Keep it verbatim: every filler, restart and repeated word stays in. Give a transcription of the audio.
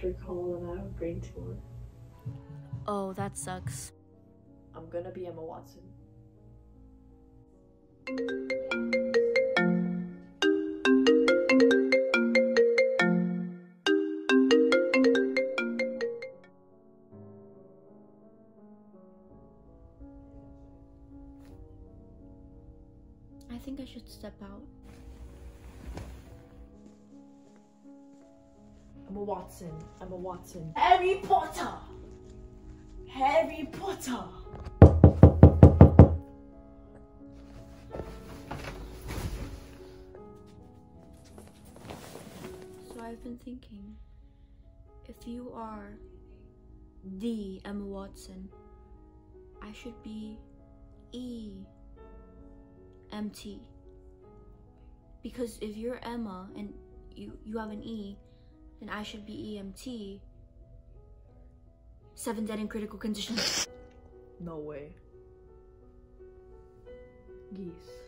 doctor called and I have a brain tumor. Oh, that sucks. I'm gonna be Emma Watson. I think I should step out. Emma Watson. Emma Watson. Harry Potter! Harry Potter! So I've been thinking, if you are the Emma Watson, I should be E M T. Because if you're Emma and you, you have an E, then I should be E M T. Seven dead in critical condition. No way. Geese.